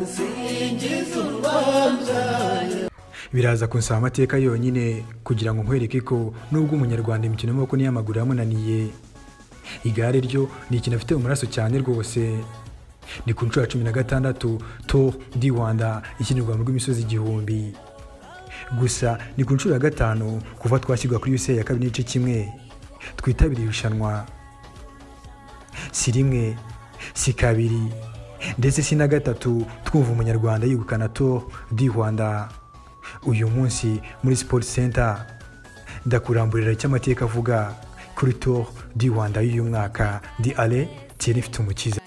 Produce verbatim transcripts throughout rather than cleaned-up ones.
biraza kunsaba amateka yonyine kugira ngo nkwereke ko nubwo umunyarwanda imikino y'amaboko n'iy'amaguru yamunaniye, igare ryo ni ikintu afite mu maraso cyane rwose. Ni ku nshuro ya cumi na gatandatu Tour du Rwanda ikinirwa mu rw'imisozi igihumbi. Gusa ni ku nshuro ya gatanu kuva twashyirwa kuri U S A ya kabiri n'igice kimwe twitabiriye irushanwa. Si rimwe, si kabiri, ndetse si na gatatu twumva umunyarwanda yegukana Tour du Rwanda. Uyu munsi muri Sport Center ndakuramburira cy'amateka avuga kuri Tour du Rwanda y'uyu mwaka. Ndi Ale Thierry Mfitumukiza.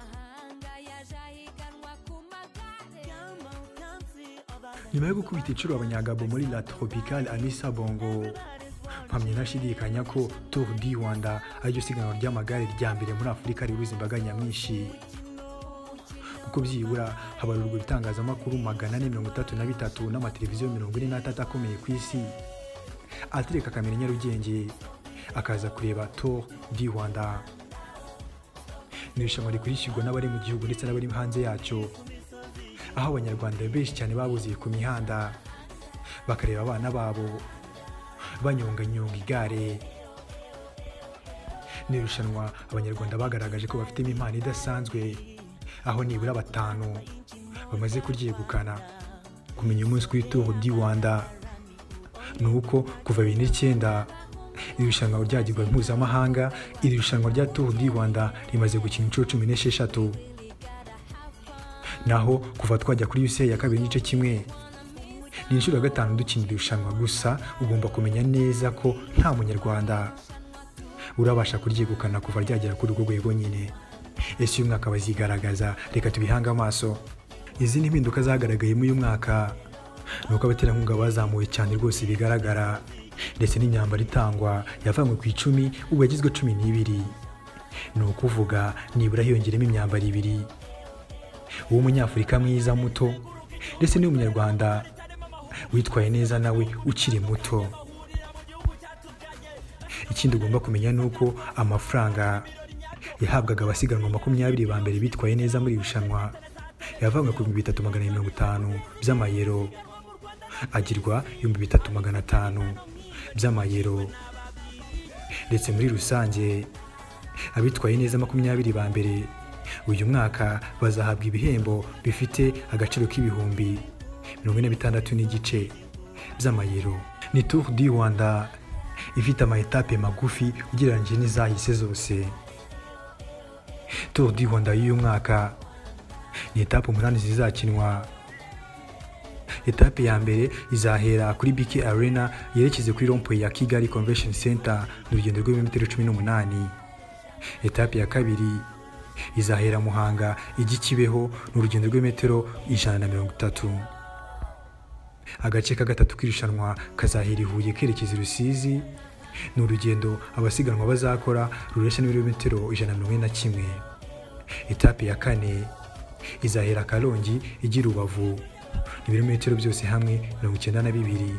Nyuma yo gukubita inshuro abanyagabo muri La Tropicale Amissa Bongo, mpamye nashidikanya ko Tour du Rwanda ariryo siganwa ry'amagare rya mbere muri Afurika rihuza imbaga nyamwinshi, kuko byibura habarurwa ibitangazamakuru magana ane mirongo itatu na bitatu n'amateleviziyo mirongo ine n'atatu akomeye ku isi atereka kamera Nyarugenge akaza kureba Tour du Rwanda. Ni irushanwa rikurishyurwa n'abari mu gihugu ndetse n'abari hanze yacyo, aho abanyarwanda benshi cyane babuziye ku mihanda bakareba abana babo banyonganyonga igare. Ni irushanwa abanyarwanda bagaragaje ko bafitemo impano idasanzwe, aho nibura batanu bamaze kuryegukana. Kumenya umunsi kuri Tour du Rwanda ni uko kuva bibiri n'icyenda irushanwa ryagirwa mpuzamahanga, iri rushanwa rya Tour du Rwanda rimaze gukina inshuro cumi n'esheshatu. Naho kuva twajya kuri U S A ya kabiri n'igice kimwe ni inshuro ya gatanu dukina irushanwa. Gusa ugomba kumenya neza ko nta munyarwanda urabasha kuryegukana kuva ryagera kuri urwo rwego nyine. Ese uyu mwaka bazigaragaza? Reka tubihanga amaso. Izi ni impinduka zagaragaye muri uyu mwaka, nuko abaterankunga bazamuwe cyane rwose bigaragara, ndetse n'imyambaro itangwa yavanywe ku icumi ubu yagizwe cumi n'ibiri. Ni ukuvuga nibura hiyongeremo imyambaro ibiri. Uw'umunyafurika mwiza muto ndetse n'umunyarwanda witwaye neza nawe ukiri muto. Ikindi ugomba kumenya ni uko amafaranga yahabwaga abasiganwa makumyabiri ba mbere bitwaye neza muri irushanwa yavanywe ku bihumbi bitatu magana mirongo itanu by'amayero agirwa ibihumbi bitatu magana atanu by'amayero. Ndetse muri rusange abitwaye neza makumyabiri ba mbere uyu mwaka bazahabwa ibihembo bifite agaciro k'ibihumbi mirongo ine na bitandatu n'igice by'amayero. Ni Tour du Rwanda ifite ama-etape magufi ugereranyije n'izahise zose. Tour du Rwanda y'uyu mwaka ni etape umunani zizakinwa. Etape ya mbere izahera kuri B K Arena yerekeze kuri rond-point ya Kigali Convention Center n'urugendo rw'ibirometero cumi n'umunani. Etape ya kabiri izahera Muhanga ijya Kibeho n'urugendo rw'imetero ijana na mirongo itatu. Agace ka gatatu k'irushanwa kazahera i Huye kerekeza i Rusizi, ni urugendo abasiganwa bazakora rureshya n'ibirometero ijana na mirongo ine na kimwe. Etape ya kane izahera Karongi ijya Rubavu, ibirometero byose hamwe mirongo icyenda na bibiri.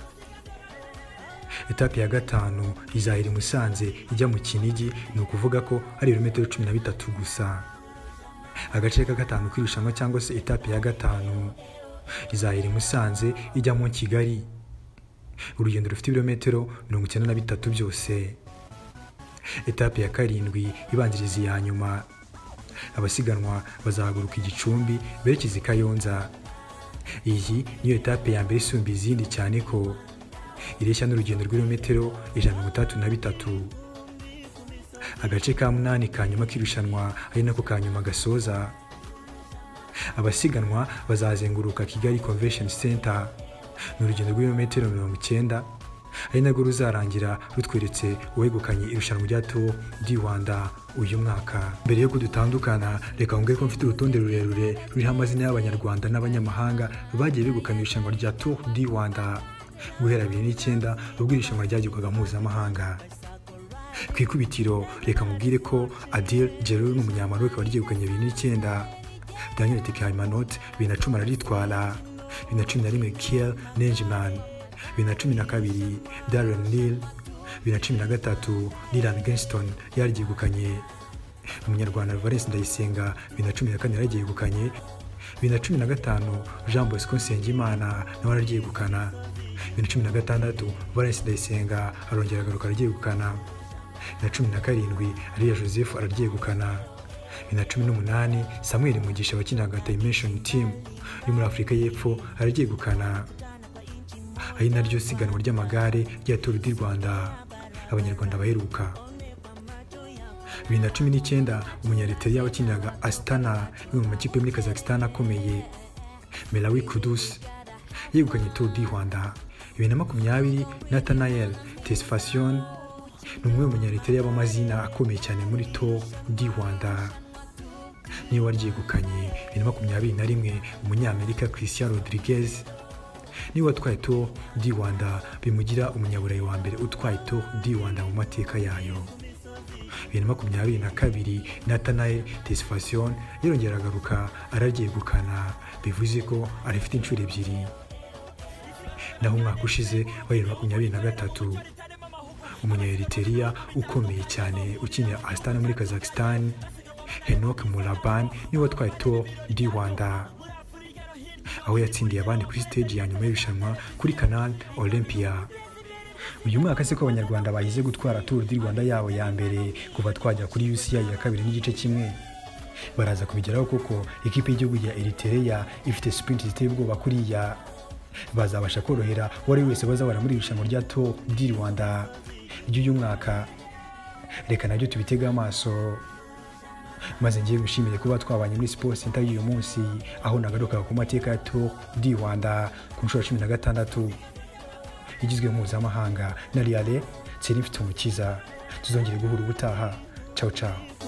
Etape ya gatanu izahera Musanze ijya mu Kinigi, ni ukuvuga ko ari ibirometero cumi na bitatu gusa. Agace ka gatanu k'irushanwa cyangwa se etape ya gatanu izahera Musanze ijya mu Kigali, urugendo rufite ibirometero mirongo icyenda na bitatu byose. Etape ya karindwi ibanziriza iya nyuma, abasiganwa bazahaguruka i Gicumbi berekeza i Kayonza. Iyi niyo etape ya mbere isumba izindi cyane ko ireshya n'urugendo rw'ibirometero ijana na mirongo itandatu na bitatu. Agace ka munani ka nyuma k'irushanwa ari nako ka nyuma gasoza, abasiganwa bazazenguruka Kigali Convention Center, ni urugendo rw'ibirometero mirongo icyenda, ari narwo ruzarangira rutweretse uwegukanye irushanwa rya Tour du Rwanda uyu mwaka. Mbere yo kudutandukana, reka ngere ko mfite urutonde rurerure ruriho amazina y'abanyarwanda n'abanyamahanga bagiye begukana irushanwa rya Tour du Rwanda guhera bibiri n'icyenda ubwo irushanwa ryagirwaga mpuzamahanga. Ku ikubitiro reka mubwire ko Adil Jerry ni umunyamaroke waryegukanye bibiri n'icyenda, Daniel Tekaimanot bibiri na cumi araritwara, bibiri na cumi na rimwe Kiel Nenjman, bibiri na cumi na kabiri Darren Neal, bibiri na cumi na gatatu Dylan Genston yaryegukanye. Umunyarwanda Valens Ndayisenga bibiri na cumi na kane yaryegukanye. bibiri na cumi na gatanu Jean Bosco Nsengimana nawe araryegukana. bibiri na cumi na gatandatu Valens Ndayisenga arongera agaruka araryegukana. bibiri na cumi na karindwi Ariya Joseph araryegukana. bibiri na cumi n'umunani Samuel Mugisha wakinaga Dimension Team yo muri Afurika y'Epfo araryegukana. Ari naryo siganwa ry'amagare rya Tour du Rwanda abanyarwanda baheruka. bibiri na cumi n'icyenda Umunyariteri wakinaga Astana yo mu makipe muri Kazakhstan akomeye Melawi Kudus yegukanye Tour du Rwanda. bibiri na makumyabiri Nathanael Tesfacion ni umwe mu Munyariteri b'amazina akomeye cyane muri Tour du Rwanda niwe waryegukanye. bibiri na makumyabiri na rimwe Umunyamerika Christian Rodriguez niwe watwaye Tour du Rwanda bimugira umunyaburayi wa mbere utwaye Tour du Rwanda mu mateka yayo. bibiri na makumyabiri na kabiri Nathanael Tesfacion yarongera agaruka araryegukana bivuze ko arifite inshuro ebyiri. Naho umwaka ushize wa bibiri na makumyabiri na gatatu Umunyaeriteriya ukomeye cyane ukinira Astana muri Kazakhstan Henok Muraban niwe watwaye Tour du Rwanda aho yatsindiye abandi kuri stage ya nyuma y'irushanwa kuri Canal Olympia. Uyu mwaka se ko abanyarwanda bahize gutwara Tour du Rwanda yabo ya mbere kuva twajya kuri U C I ya kabiri n'igice kimwe. Baraza kubigeraho kuko ikipe y'igihugu ya Eritrea ifite sprint ziteye ubwoba kuriya bazabasha korohera wari wese bazabara muri irushanwa rya Tour du Rwanda ry'uyu mwaka. Reka nabyo tubitega amaso maze ngiye gushimire kuba twabanye muri Sports Center y'uyu munsi aho nagaruka ku mateka ya Tour du Rwanda ku nshuro cumi na gatandatu igizwe mpuzamahanga na Riale Tseri mfite umukiza. Tuzongere guhura ubutaha. Ciao ciao.